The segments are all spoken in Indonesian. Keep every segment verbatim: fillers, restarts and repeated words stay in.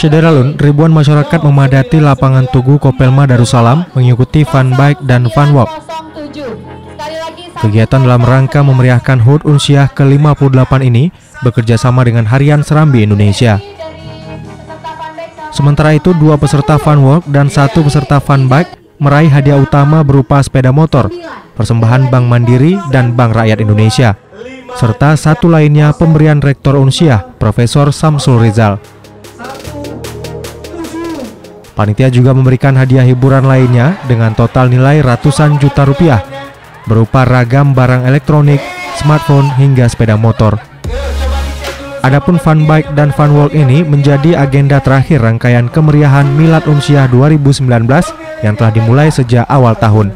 Syederalun, ribuan masyarakat memadati lapangan Tugu Kopelma Darussalam mengikuti fun bike dan fun walk. Kegiatan dalam rangka memeriahkan H U D Unsiah ke lima puluh delapan ini bekerja sama dengan Harian Serambi Indonesia. Sementara itu, dua peserta fun walk dan satu peserta fun bike meraih hadiah utama berupa sepeda motor, persembahan Bank Mandiri dan Bank Rakyat Indonesia, serta satu lainnya pemberian Rektor Unsiah, Profesor Samsul Rizal. Panitia juga memberikan hadiah hiburan lainnya dengan total nilai ratusan juta rupiah, berupa ragam barang elektronik, smartphone, hingga sepeda motor. Adapun fun bike dan fun walk ini menjadi agenda terakhir rangkaian kemeriahan Milad Unsiah dua ribu sembilan belas yang telah dimulai sejak awal tahun.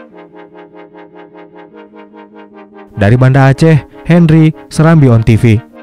Dari Banda Aceh, Henry, Serambi On T V.